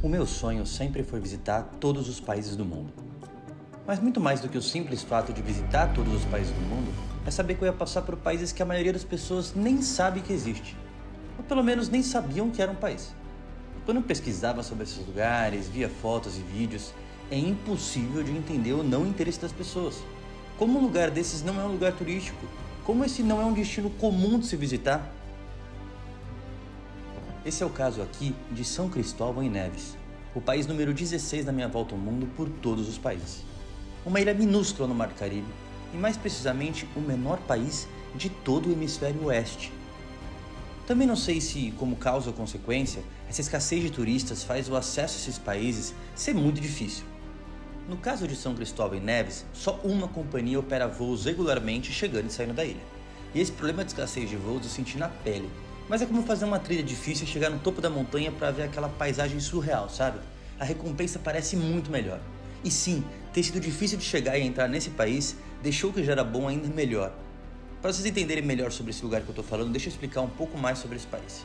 O meu sonho sempre foi visitar todos os países do mundo. Mas muito mais do que o simples fato de visitar todos os países do mundo, é saber que eu ia passar por países que a maioria das pessoas nem sabe que existe. Ou pelo menos nem sabiam que era um país. Quando eu pesquisava sobre esses lugares, via fotos e vídeos, é impossível de entender o não interesse das pessoas. Como um lugar desses não é um lugar turístico? Como esse não é um destino comum de se visitar? Esse é o caso aqui de São Cristóvão e Neves, o país número 16 da minha volta ao mundo por todos os países. Uma ilha minúscula no Mar Caribe e mais precisamente o menor país de todo o hemisfério oeste. Também não sei se, como causa ou consequência, essa escassez de turistas faz o acesso a esses países ser muito difícil. No caso de São Cristóvão e Neves, só uma companhia opera voos regularmente chegando e saindo da ilha. E esse problema de escassez de voos eu senti na pele. Mas é como fazer uma trilha difícil e chegar no topo da montanha para ver aquela paisagem surreal, sabe? A recompensa parece muito melhor. E sim, ter sido difícil de chegar e entrar nesse país deixou o que já era bom ainda melhor. Para vocês entenderem melhor sobre esse lugar que eu tô falando, deixa eu explicar um pouco mais sobre esse país.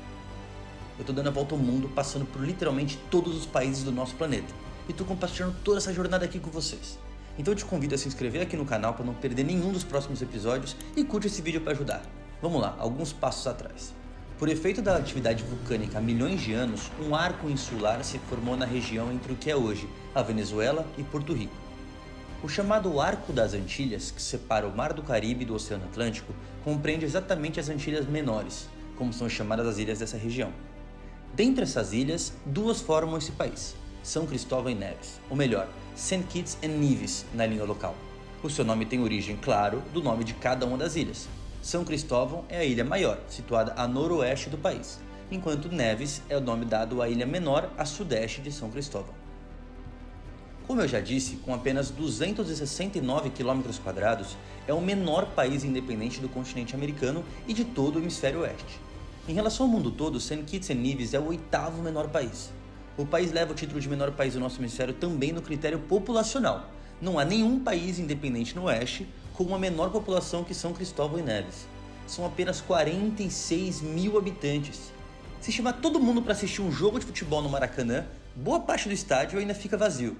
Eu tô dando a volta ao mundo, passando por literalmente todos os países do nosso planeta. E tô compartilhando toda essa jornada aqui com vocês. Então eu te convido a se inscrever aqui no canal para não perder nenhum dos próximos episódios e curte esse vídeo para ajudar. Vamos lá, alguns passos atrás. Por efeito da atividade vulcânica há milhões de anos, um arco insular se formou na região entre o que é hoje a Venezuela e Porto Rico. O chamado Arco das Antilhas, que separa o Mar do Caribe do Oceano Atlântico, compreende exatamente as Antilhas Menores, como são chamadas as ilhas dessa região. Dentre essas ilhas, duas formam esse país, São Cristóvão e Neves, ou melhor, Saint Kitts and Nevis na língua local. O seu nome tem origem, claro, do nome de cada uma das ilhas. São Cristóvão é a ilha maior, situada a noroeste do país, enquanto Neves é o nome dado à ilha menor a sudeste de São Cristóvão. Como eu já disse, com apenas 269 km², é o menor país independente do continente americano e de todo o hemisfério oeste. Em relação ao mundo todo, Saint Kitts and Nevis é o oitavo menor país. O país leva o título de menor país do nosso hemisfério também no critério populacional. Não há nenhum país independente no oeste com uma menor população que São Cristóvão e Neves. São apenas 46 mil habitantes. Se chamar todo mundo para assistir um jogo de futebol no Maracanã, boa parte do estádio ainda fica vazio.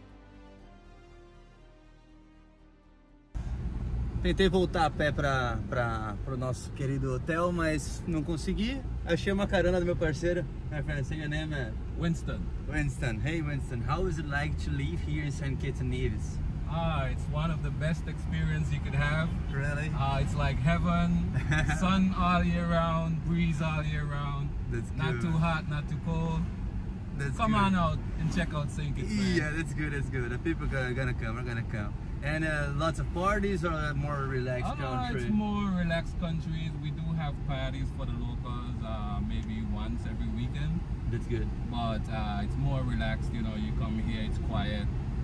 Tentei voltar a pé para o nosso querido hotel, mas não consegui. Achei uma carona do meu parceiro. My friend, say your name, Winston. Winston. Hey Winston, how is it like to live here in Saint Kitts and Nevis? It's one of the best experiences you could have. Really? It's like heaven, sun all year round, breeze all year round. That's not good. too hot, not too cold. That's Come good. on out and check out St. Kitts. Man. Yeah, that's good, that's good. The people are gonna come. And lots of parties or a more relaxed country? It's more relaxed countries. We do have parties for the locals, maybe once every weekend. That's good. But it's more relaxed, you know, you come here, it's quiet.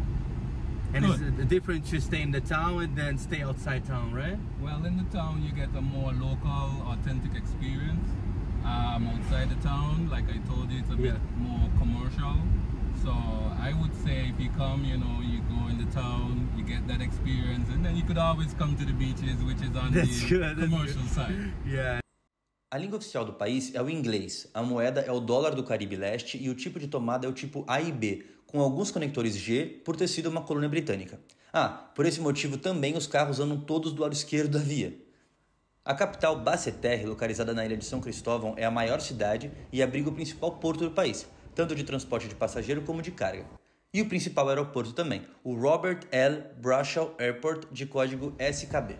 And Good. it's different to stay in the town and then stay outside town, right? Well, in the town you get a more local, authentic experience. Outside the town, like I told you, it's a bit more commercial. So I would say if you come, you know, you go in the town, you get that experience, and then you could always come to the beaches, which is on the commercial side. Yeah. A língua oficial do país é o inglês, a moeda é o dólar do Caribe Leste e o tipo de tomada é o tipo A e B, com alguns conectores G por ter sido uma colônia britânica. Por esse motivo também os carros andam todos do lado esquerdo da via. A capital, Basseterre, localizada na ilha de São Cristóvão, é a maior cidade e abriga o principal porto do país, tanto de transporte de passageiro como de carga. E o principal aeroporto também, o Robert L. Bruchel Airport, de código SKB.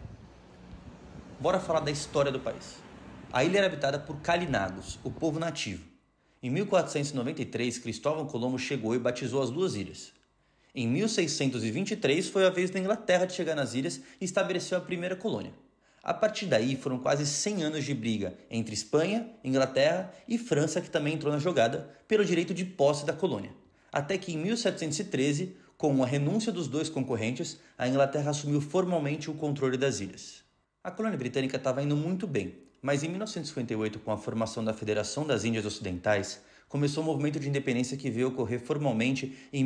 Bora falar da história do país. A ilha era habitada por Kalinagos, o povo nativo. Em 1493, Cristóvão Colombo chegou e batizou as duas ilhas. Em 1623, foi a vez da Inglaterra de chegar nas ilhas e estabeleceu a primeira colônia. A partir daí, foram quase 100 anos de briga entre Espanha, Inglaterra e França, que também entrou na jogada, pelo direito de posse da colônia. Até que em 1713, com a renúncia dos dois concorrentes, a Inglaterra assumiu formalmente o controle das ilhas. A colônia britânica estava indo muito bem, mas em 1958, com a formação da Federação das Índias Ocidentais, começou o movimento de independência que veio ocorrer formalmente em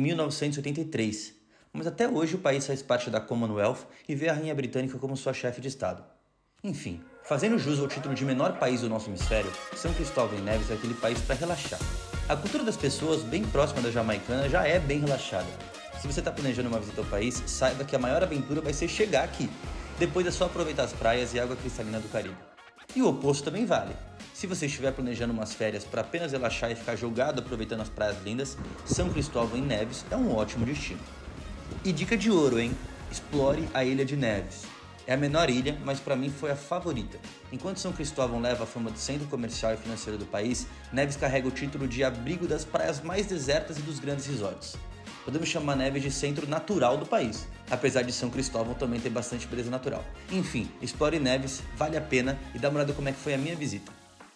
1983. Mas até hoje o país faz parte da Commonwealth e vê a rainha britânica como sua chefe de Estado. Enfim, fazendo jus ao título de menor país do nosso hemisfério, São Cristóvão e Neves é aquele país para relaxar. A cultura das pessoas, bem próxima da jamaicana, já é bem relaxada. Se você está planejando uma visita ao país, saiba que a maior aventura vai ser chegar aqui. Depois é só aproveitar as praias e a água cristalina do Caribe. E o oposto também vale. Se você estiver planejando umas férias para apenas relaxar e ficar jogado aproveitando as praias lindas, São Cristóvão em Neves é um ótimo destino. E dica de ouro, hein? Explore a Ilha de Neves. É a menor ilha, mas para mim foi a favorita. Enquanto São Cristóvão leva a fama de centro comercial e financeiro do país, Neves carrega o título de abrigo das praias mais desertas e dos grandes resorts. Podemos chamar Neves de centro natural do país, apesar de São Cristóvão também ter bastante beleza natural. Enfim, explore Neves, vale a pena e dá uma olhada como é que foi a minha visita.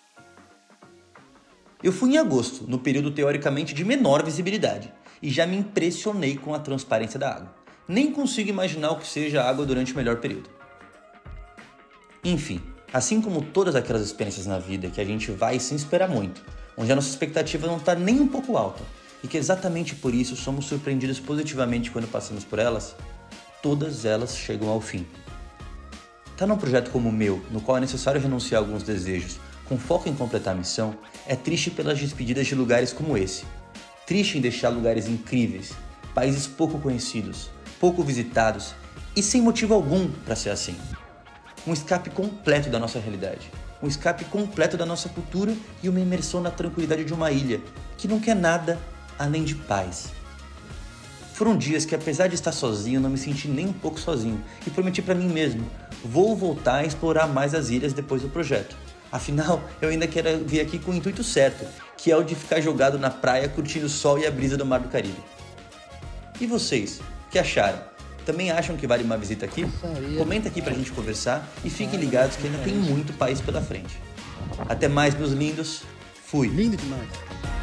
Eu fui em agosto, no período teoricamente de menor visibilidade, e já me impressionei com a transparência da água. Nem consigo imaginar o que seja a água durante o melhor período. Enfim, assim como todas aquelas experiências na vida que a gente vai sem esperar muito, onde a nossa expectativa não está nem um pouco alta, e que exatamente por isso somos surpreendidos positivamente quando passamos por elas, todas elas chegam ao fim. Tá num projeto como o meu, no qual é necessário renunciar a alguns desejos, com foco em completar a missão, é triste pelas despedidas de lugares como esse. Triste em deixar lugares incríveis, países pouco conhecidos, pouco visitados e sem motivo algum para ser assim. Um escape completo da nossa realidade, um escape completo da nossa cultura e uma imersão na tranquilidade de uma ilha que não quer nada além de paz. Foram dias que, apesar de estar sozinho, não me senti nem um pouco sozinho e prometi para mim mesmo, vou voltar a explorar mais as ilhas depois do projeto. Afinal, eu ainda quero vir aqui com o intuito certo, que é o de ficar jogado na praia curtindo o sol e a brisa do Mar do Caribe. E vocês, o que acharam? Também acham que vale uma visita aqui? Comenta aqui pra gente conversar e fiquem ligados que ainda tem muito país pela frente. Até mais, meus lindos. Fui! Lindo demais!